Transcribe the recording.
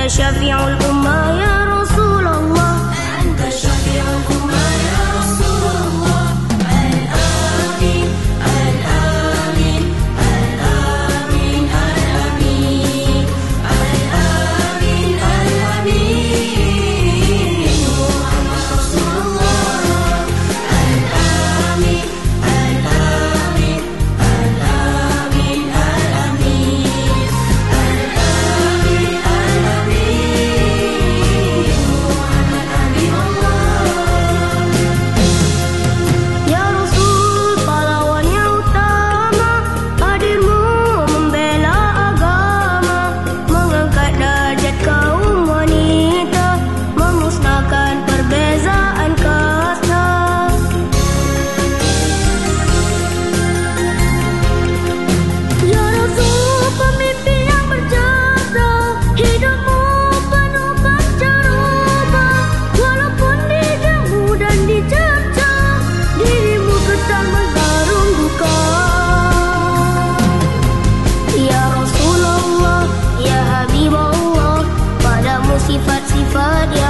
syafi'ul ummah ya Rasulullah. Anta syafi'ul ummah ya Rasulullah. Al-amin, al-amin, al-amin, al-amin, al-amin, al-amin, Muhammad Rasulullah. Al-amin, al-amin, al-amin, al-amin, al-amin, al-amin, Muhammad Habibullah. Ya Rasul, pahlawan yang utama, hadirmu membela agama, mengangkat derajat kaum wanita, memusnahkan perbezaan kasta. Ya Rasul, pemimpin yang berjasa, hidupmu penuh pancaroba, walaupun dijauh dan dicerca, dirimu tetap mengharung duka. Ya Rasulullah, ya Habibullah, padamu sifat-sifat yang